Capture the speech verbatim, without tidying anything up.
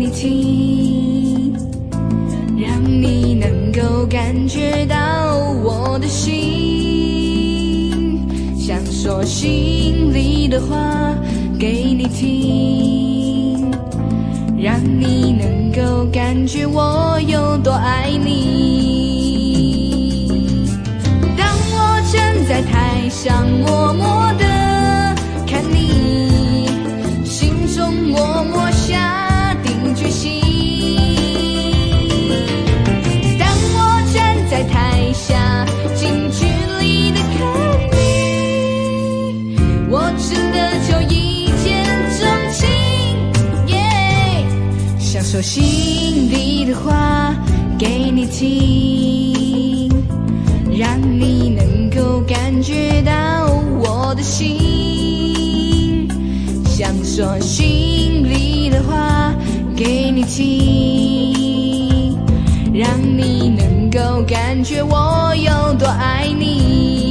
你听，让你能够感觉到我的心，想说心里的话给你听，让你能够感觉我有多爱你。当我站在台上默默地看你，心中默默下定决心。当我站在台下近距离地看你，我真的就一见钟情，yeah， 想说心里的话给你听，让你能够感觉到我的心，想说心里的话给你听，让你能够感觉我有多爱你。